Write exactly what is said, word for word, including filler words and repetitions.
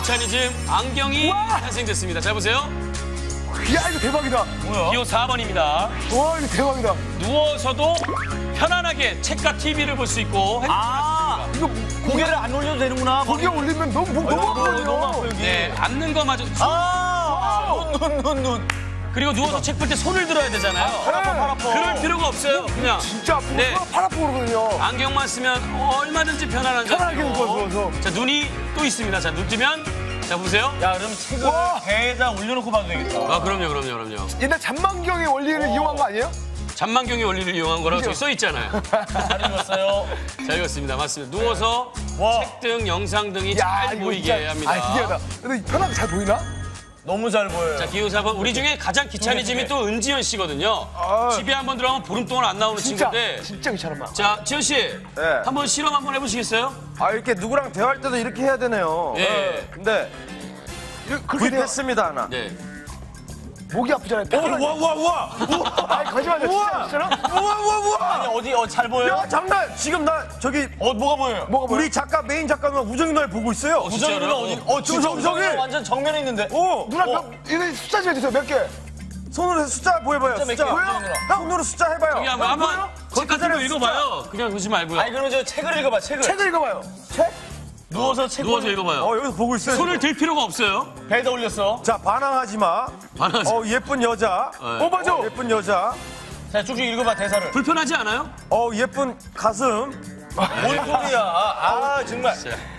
기차니즘 안경이 우와! 탄생됐습니다. 잘 보세요. 야, 이거 대박이다. 뭐야? 기호 사 번입니다. 와, 이거 대박이다. 누워서도 편안하게 책과 티비를 볼 수 있고. 아, 이거 고개를 안 올려도 되는구나. 고개 올리면 너무 목 너무 아파요. 너무 아파, 여기. 네, 앉는 거마저. 아, 눈, 눈, 눈. 그리고 누워서 책 볼 때 손을 들어야 되잖아요. 팔 아파, 팔 아파. 그럴 필요가 없어요. 그냥 진짜 아프고 네. 팔 아프고 그러거든요. 안경만 쓰면 얼마든지 편안한 편하게 자세로. 누워서. 자, 눈이 또 있습니다. 자, 눈 뜨면 자, 보세요. 야, 그럼 책을 와. 배에다 올려놓고 봐도 되겠다. 아, 그럼요, 그럼요, 그럼요. 옛날 잔망경의 원리를 이용한 거 아니에요? 잔망경의 원리를 이용한 거라고 저기 써 있잖아요. 잘 읽었어요. 잘 읽었습니다. 맞습니다. 누워서 와. 책 등 영상 등이 야, 잘 이거 보이게 진짜- 합니다. 아, 신기하다. 근데 편하게 잘 보이나? 너무 잘 보여요. 자, 기호 사 번. 우리 중에 가장 기차니즘이 또 은지연 씨거든요. 아. 집에 한번 들어가면 보름 동안 안 나오는 진짜 친구인데. 진짜 귀찮아 막. 자, 지연 씨. 네. 한번 실험 한번 해보시겠어요? 아 이렇게 누구랑 대화할 때도 이렇게 해야 되네요. 예. 근데 그렇게 돼요. 구입했습니다 하나. 네. 목이 아프잖아요. 우와 우와 우와. 아니 거짓말이야. 진짜 귀찮아? 우와 우와 우와. 아니, 어디, 어, 잘 보여요? 야 장난. 지금 나 저기 어, 뭐가 보여요? 뭐가 뭐야? 우리 작가 메인 작가 누나 우정이 누나를 보고 있어요. 어, 진짜요? 우정이 누나 어디? 어, 진짜 저기, 저기. 우정이 누나 완전 정면에 있는데. 오. 누나 어. 몇, 이거 숫자 좀 해주세요. 몇 개? 손으로 해서 숫자 보여봐요. 숫자 몇 숫자. 개요? 보여요? 우정이 형 손으로 숫자 해봐요. 여기 한번, 형, 한번 보여요? 책 같은 거 읽어봐요. 그냥 그러지 말고요. 아니, 그러면 저 책을 읽어봐, 책을. 책을 읽어봐요. 책? 누워서 책 누워서 보는- 읽어봐요. 어 여기서 보고 있어요. 손을 들 필요가 없어요. 배에다 올렸어. 자 반항하지 마. 반항하지 어 예쁜 여자. 네. 어 맞아. 어, 예쁜 여자. 자, 쭉쭉 읽어봐, 대사를. 불편하지 않아요? 어 예쁜 가슴. 뭔 소리야. 아, 아, 정말. 자,